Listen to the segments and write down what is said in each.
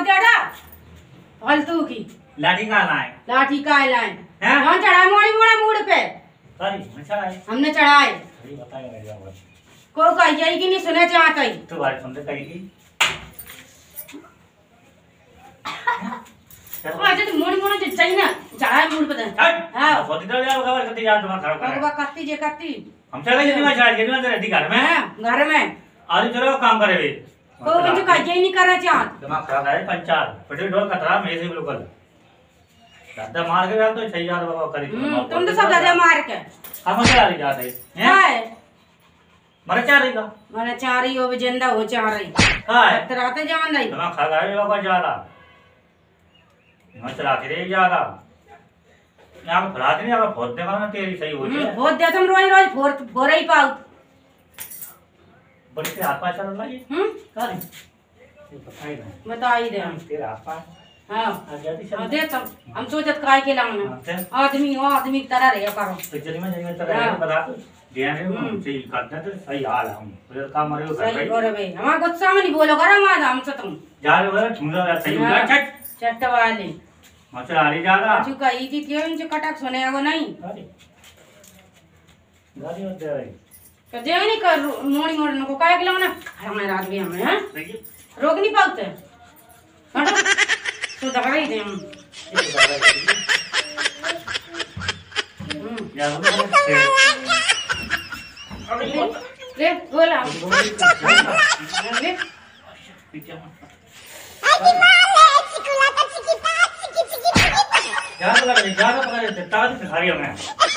देड़ा फालतू की लाठी कहाँ लाए? लाठी का लाए हैं? कौन चढ़ाए मोड़ी मोड़ा मूड पे? सॉरी मैं चढ़ाए। हमने चढ़ाए। अरे बताइए मेरे जाओ। को कही जाई कि नहीं सुने चाहत ही तो बात सुनते कही थी। आज तो मोड़ी मोड़ा जे चाहिए ना चढ़ाए मूड पे हां सोती तो यार खबर करती यार तुम्हारा खराब कर। बाबा कत्ती जे कत्ती हम चले गए मैं चढ़ा के ना रेडी घर में। हां घर में आज चलो काम करे वे। को जो कही जाई नहीं करा चाहत दिमाग खराब है पंचाल। पटेल ढोल कतरा में से बिल्कुल। दादा मार के डाल तो 6000 बाबा करी। तुम तो सब दादा मार के हम चला रही जाते हैं। हाय मरे चार रही का माने चार ही हो जिंदा हो चार ही हाय तराते जान नहीं दिमाग खा गए बाबा जा रहा मैं चलाती रही जा रहा यहाँ पे फरात नहीं अगर बहुत देखा ना तेरी सही हो जाए बहुत दे तुम रोज रोज फोर ही पाओ बड़ी से हाथ पाँव चल रही क्या रे बता ही दे तेरे हाथ पाँव हाँ आजादी चल दे तो हम सोचत काय के लाऊं आदमी की तरह रहे करो तो चली मैं जगह तरह बता तो ध्यान रे सही करते तो सही हाल हम फिर काम मरे हो सही करे भाई हमारा गुस्सा में नहीं बोलो करो मां हम से तुम जा रे वाला ठुंगा सही हो जा छट चट्ट वाले मचल आ रही जा रहा आजू का ई थी क्यों इनसे कटक सुने आगो नहीं अरे गाड़ी होते है तो जे नहीं कर मोड़ी मोड़ने को काय के लाऊं ना हमारे रात भी हमें हैं रोक नहीं पाते तो दगा ही दे हम ले बोला ज्यादा पकड़ लेते ताकत से खा रही हमें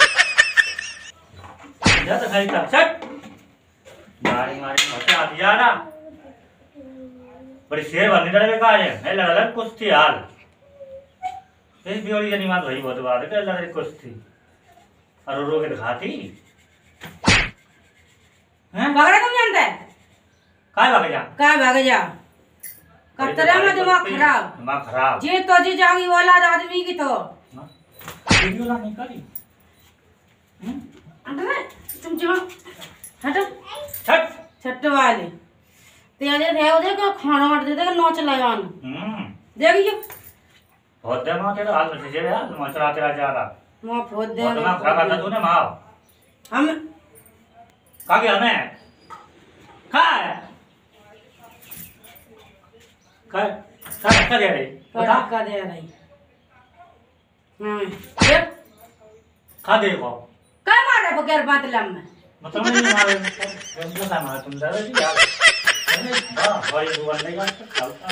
ज्यादा खाई था छट मारी मारी मत आती जा रहा बड़ी शेर बनने डरे का है मैं लगा लग कुछ थी हाल इस बियोड़ी जनी मात वही बहुत बात है कि लग रही कुछ थी और रो के दिखाती हैं भागड़ा तुम जानता है काय भागे जा कतरा में दिमाग खराब जे तो जी जागी वाला आदमी की तो वीडियो ना नहीं करी तुम जो हटो छट छट वाले तेरे थे उधर को खाना मत दे नोच लगान देखियो बहुत दे मां तेरा हाल में से यार मैं चला तेरा जा रहा मां बहुत दे बहुत ना खराब करता तूने मां हम का गया हमें का दे रही बता का दे रही ये का देखो काय मारे बगैर बातलम में मतलब नहीं मारे मतलब का मार तुम दादा जी यार अरे वाह बड़ी दुकान नहीं का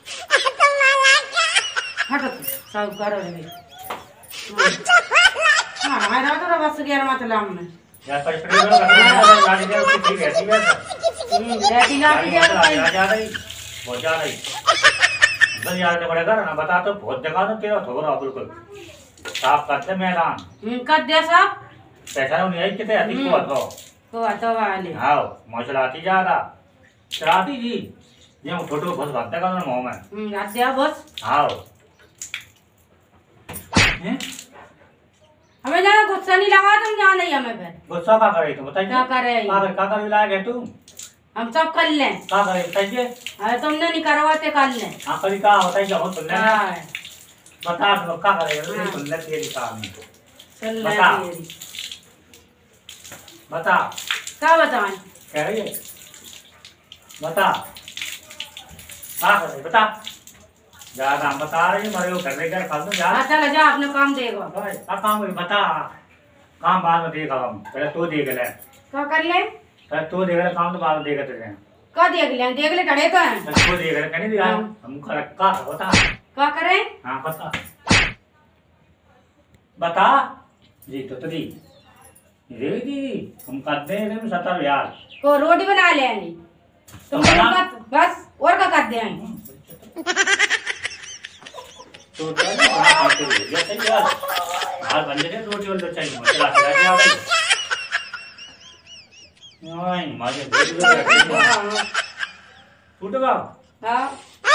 हटो सब करो रे हां हमारा तो बस गैर मतलब में यार पर स्प्रे गाड़ी दे उसकी ठीक है ठीक है रेडी ला जा रही बहुत जा रही बस यार तो बड़े कर ना बता तो बहुत जगह तो तेरा थोड़ा बिल्कुल साफ करते मैदान कर दे साहब पैसा नहीं आई कितने अधिक को तो वाले हां मौसलाती जा रहा चलाती जी ये फोटो बस भागता का ना मुंह में आते बस हां हैं हमें ना गुस्सा नहीं लगा तुम जान नहीं हमें फिर गुस्सा का करे तो बताइए क्या करे का कर लाया तू हम सब कर लें का करे बताइए अरे तुमने नहीं करवाते कर लें हां कभी का होता है जब सुनने हां बता दो का करे ये सुनने तेरी काम सुन ले तेरी बता क्या बताएं कह रही है बता का करे बता जा नाम बता रही मरे हो घर में क्या खा दो जा चल जा अपने काम देगा का काम है बता काम बाद में देगा हम पहले तो देख ले क्या कर ले पहले तो देख ले काम तो बाद में देगा तुझे का देख ले टड़े का है तो देख ले कहने दिया हम का बता क्या करें हां बता बता जी तो दी रे दी हम करते हैं हम 70 यार को रोटी बना ले आनी तुम बस और का कर दे आई तो क्या खाते हो जैसे यार हाल बन गए रोटी वाला चाहिए मसाला खिला दिया भाई नहीं माजे फूट गया हां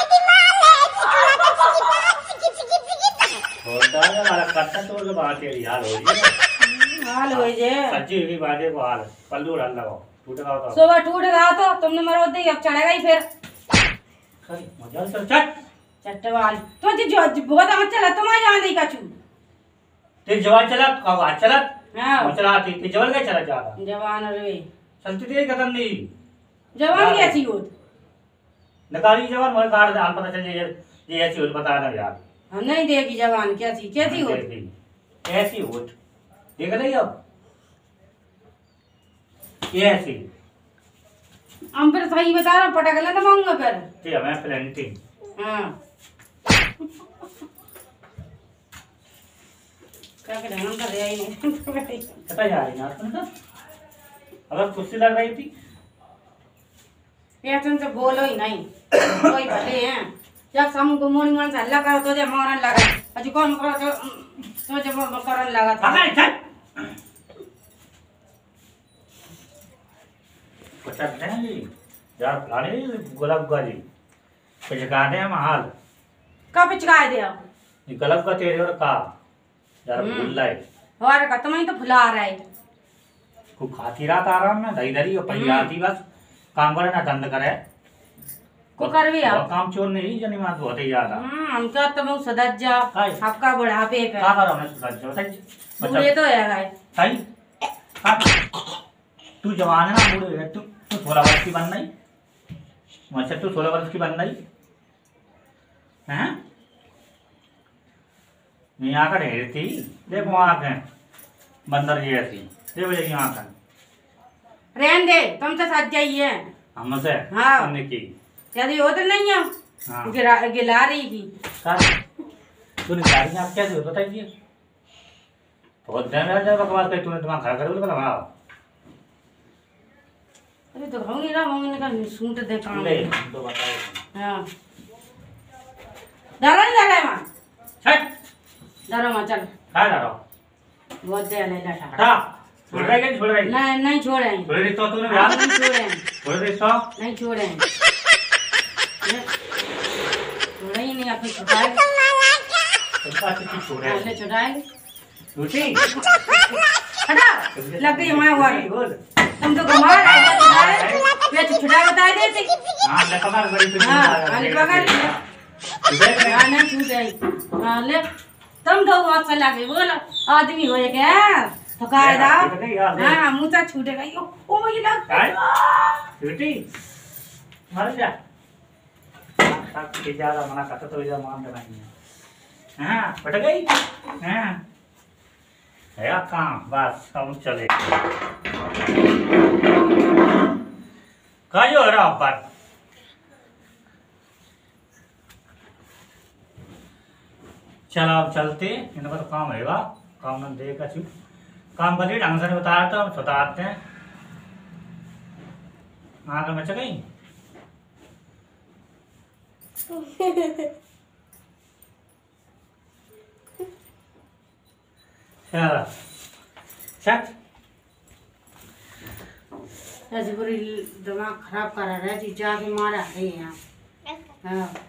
होता है वाला कट्टा तो जो बात है यार हो गई हाल हो जे सच्ची की बात है को हाल पल्लू डाल लगाओ टूट गया तो सुबह टूट गया तो तुमने मरो दे अब चढ़ेगा ही फिर मजा चल चट चट्टवाल तो जो बहुत हम चला तुम्हारे यहाँ नहीं कछु तेरे जवान चला अब आज चला हाँ वो चला आती तेरे जवान क्या चला जाता जवान रे चलती थी खत्म नहीं जवान कैसी हो नकारी जवान मुझे काट दे हाल पता चल ये ऐसी होत बता ना यार हम नहीं देखी जवान कैसी हो ऐसी होत देख रही अब ये ऐसी हम फिर सही बता रहा पटक ले तो मांगो फिर जी हमें प्लेंटिंग हाँ क्या करें हम कर रहे नहीं पता यार ना आपने अगर कुर्सी लग रही थी ये तुमसे बोलो ही नहीं कोई भले हैं जब सम को मोनी मन से हल्ला करो तो जब मारन लगा अजी कौन करो तो जब करन लगा था पकड़ चल पता नहीं यार फलाने गुलाब गाली कुछ गाने हम हाल कब पिचकाए दे ये गलत का तेरे और का यार भूल लाए और का तुम्हें तो भुला रहा है को खाती रात आराम में दही दरी और पहिया आती बस काम करे ना दंड करे को कर भी बहुत काम चोर नहीं जनी मात बहुत ही ज्यादा हम क्या तुम सदज जा हाय। आपका बुढ़ापे पे का करो हमने सुधार जो बताइए बूढ़े तो है गाय सही तू जवान है ना बूढ़े है तू 16 वर्ष की बन नहीं अच्छा तू 16 वर्ष की बन नहीं हैं नहीं आकर ढेर थी देखो आंखें बंदर जी ऐसी देखो ये आंखें रहन दे तुम तो सज जाइए हमसे हाँ। हमने की यदि हो तो नहीं है हाँ। गिला रही थी तूने गाड़ी आप कैसे हो बताइए बहुत दिन में जब बकवास करी तूने दिमाग खराब कर बोला हाँ अरे तो हम नहीं रहा मम्मी ने कहा सूट दे काम ले हम तो बताओ हाँ डरा नहीं डरा मां छट डरो मां चल क्या डरो बहुत दे ले डरा हटा छोड़ रहा है क्या छोड़ रहा है नहीं नहीं छोड़े छोड़ रही तो तूने यार नहीं छोड़े छोड़ रही तो नहीं छोड़े छोड़े ही नहीं आपने छुड़ाए सबका किसी छोड़ रहा ऐसे है छुड़ाए झूठी हटा लग गई हमारे हुआ तुम तो घुमा रहे हो ये छुड़ा बता देते हाँ ले पकड़ बड़ी तुझे हाँ अरे पकड़ हाँ नहीं छूटे हाँ ले तुम तो बहुत सा लगे बोला आदमी हो क्या थकाए दा हाँ मुँह तक छूटेगा यो ओ मुझे लग झूठी मर जा तक ज्यादा मना करता तो इधर मान देना नहीं हाँ पट गई हाँ है काम बस हम चले कायो रहा पर चलो अब चलते इनका तो काम हैगा काम न देगा चुप काम करिए ढंग से उतारते हम सुतारते हैं आगे में चल गई चलो चल ऐसे पूरी दिमाग खराब करा रहा है जी जाके मारा है यहाँ हाँ